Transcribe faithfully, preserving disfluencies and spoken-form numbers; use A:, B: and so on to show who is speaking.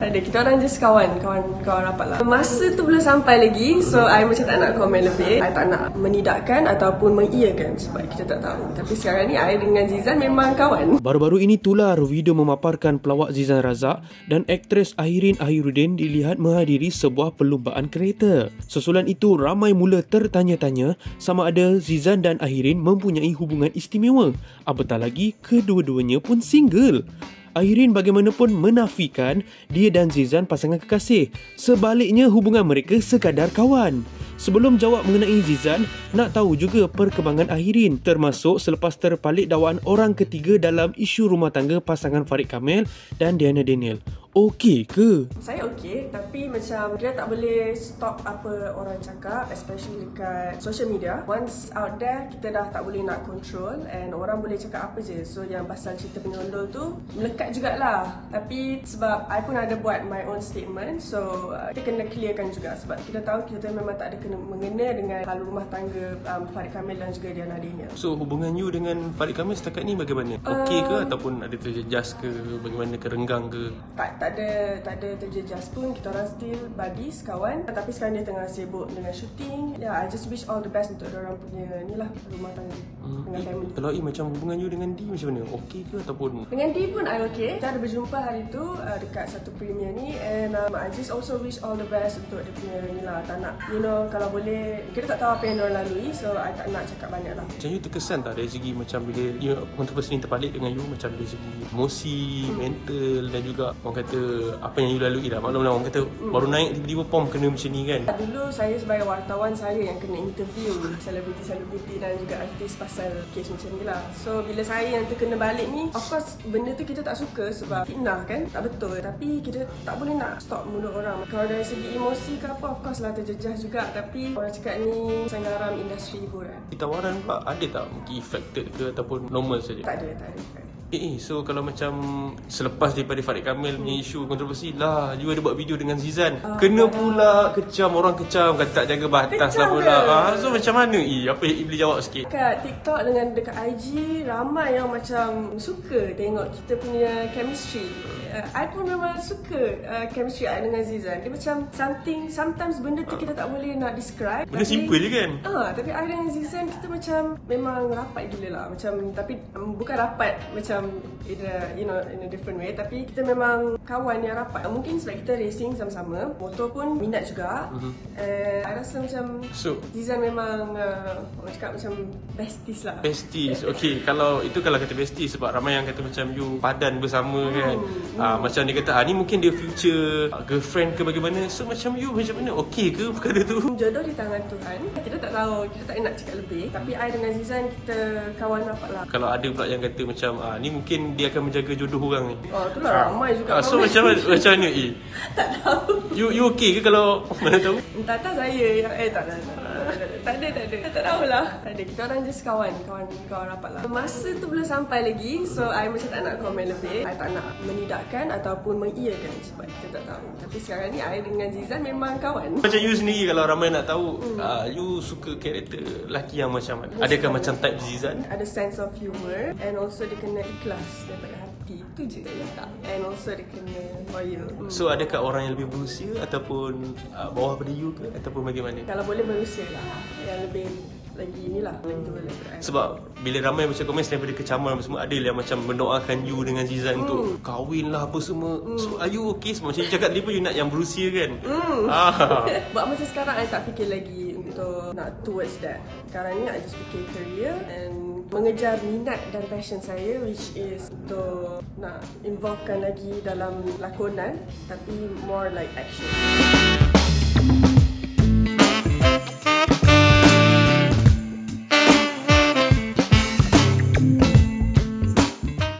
A: Tak ada, kita orang just kawan, kawan kawan rapat lah. Masa tu belum sampai lagi, so I macam tak nak komen lebih. I tak nak menidakkan ataupun mengiyakan sebab kita tak tahu. Tapi sekarang ni I dengan Zizan memang kawan.
B: Baru-baru ini tular video memaparkan pelawak Zizan Razak dan aktris Ahirin Ahiruddin dilihat menghadiri sebuah perlumbaan kereta. Susulan itu ramai mula tertanya-tanya sama ada Zizan dan Ahirin mempunyai hubungan istimewa. Apatah lagi kedua-duanya pun single. Ahirin bagaimanapun menafikan dia dan Zizan pasangan kekasih. Sebaliknya hubungan mereka sekadar kawan. Sebelum jawab mengenai Zizan, nak tahu juga perkembangan Ahirin termasuk selepas terpalit dakwaan orang ketiga dalam isu rumah tangga pasangan Farid Kamil dan Diana Daniel. Okey ke?
A: Saya okey, tapi macam kita tak boleh stop apa orang cakap, especially dekat social media. Once out there, kita dah tak boleh nak control and orang boleh cakap apa je. So yang pasal cerita penyondol tu melekat jugalah. Tapi sebab I pun ada buat my own statement, so uh, kita kena clearkan juga sebab kita tahu kita memang tak ada kena mengena dengan hal rumah tangga um, Farid Kamil dan juga Diana Daniel.
B: So hubungan you dengan Farid Kamil setakat ni bagaimana? Okey ke
A: Um,
B: ataupun ada terjejas ke, bagaimana ke, renggang ke?
A: Tak, tak ada tak ada terjejas pun, kita orang still buddies, kawan. Tapi sekarang dia tengah sibuk dengan shooting. Ya, yeah, I just wish all the best untuk orang punya ni lah, rumah tangga hmm. dengan family.
B: Kalau I macam hubungan you dengan Di macam mana? Okey ke ataupun?
A: Dengan Di pun I okay. Kita ada berjumpa hari tu uh, dekat satu premier ni and um, I just also wish all the best untuk dia punya ni lah. Tak nak, you know, kalau boleh, kita tak tahu apa yang diorang lalui, so I tak nak cakap banyak lah.
B: Macam you terkesan tak dari segi macam bila you kontroversi ni terpalit dengan you, macam dari segi emosi, hmm. mental dan juga orang kata apa yang you lalui dah. Maklumlah orang kata hmm. baru naik tiba-tiba pom kena macam ni kan.
A: Dulu saya sebagai wartawan, saya yang kena interview selebriti-selebriti dan juga artis pasal kes macam ni lah. So bila saya yang terkena balik ni, of course benda tu kita tak suka sebab fitnah kan, tak betul. Tapi kita tak boleh nak stop mulut orang. Kalau dari segi emosi ke apa, of course lah terjejas juga. Tapi orang cakap ni sanggaram industri hiburan.
B: Tawaran pula ada tak mungkin affected ke ataupun normal saja?
A: Tak ada, tak ada.
B: Eh, so kalau macam selepas daripada Farid Kamil punya isu kontroversi lah, you ada buat video dengan Zizan, uh, kena pula kecam, orang kecam, kata tak jaga batas lah pula. Ah, so macam mana? Eh, apa yang boleh jawab sikit?
A: Dekat TikTok dengan dekat I G, ramai yang macam suka tengok kita punya chemistry. Uh, I pun memang suka uh, chemistry I dengan Zizan. Dia macam something, sometimes benda tu kita tak boleh nak describe.
B: Benda simple je kan?
A: Ah, tapi I dengan Zizan kita macam memang rapat gila lah. Macam, tapi um, bukan rapat macam in a, you know, in a different way, tapi kita memang kawan yang rapat. Mungkin sebab kita racing sama-sama, motor pun minat juga. Mm-hmm. And I rasa macam so, Zizan memang uh, orang cakap macam besties lah.
B: Besties, okay. Kalau itu kalau kata besties, sebab ramai yang kata macam you padan bersama hmm. kan. Hmm. Ah, macam dia kata, ah, ni mungkin dia future girlfriend ke bagaimana. So macam you macam mana? Okay ke perkara tu?
A: Jodoh di tangan Tuhan. Kita tak tahu, kita tak nak cakap lebih. Tapi I dengan Zizan kita kawan rapat lah.
B: Kalau ada pula yang kata macam, ah, ni mungkin dia akan menjaga jodoh orang ni.
A: Oh, tu lah ramai juga.
B: Ah, so macam mana, macam mana eh?
A: Tak tahu.
B: You you okay ke kalau mana tahu?
A: Entah tak saya yang eh tak ada. Tak ada, tak ada. Tak tahulah. Tak ada. Kita orang just kawan, kawan kawan rapat lah. Masa tu belum sampai lagi, so I macam tak nak komen lebih. I tak nak menidakkan ataupun mengiyakan sebab kita tak tahu. Tapi sekarang ni I dengan Zizan memang kawan.
B: Macam you sendiri kalau ramai nak tahu, hmm. uh, you suka karakter lelaki yang macam mana? Adakah macam type Zizan?
A: Ada sense of humor and also dia kena ikhlas daripada hati. Itu je dia letak. And also dia kena loyal. Hmm.
B: So adakah orang yang lebih berusia ataupun uh, bawah pada you ke ataupun bagaimana?
A: Kalau boleh berusia lah. Yang lebih lagi inilah lagi tua daripada I.
B: Sebab bila ramai macam komen selain daripada kecaman semua, ada yang macam mendoakan you dengan Zizan hmm. untuk kahwin lah apa semua. hmm. So are you okay? Sebab macam you cakap tadi pun you nak yang berusia kan. hmm. ah.
A: Buat macam sekarang I tak fikir lagi untuk nak towards that. Sekarang ni I just fikir career and mengejar minat dan passion saya, which is untuk nak involvekan lagi dalam lakonan tapi more like action.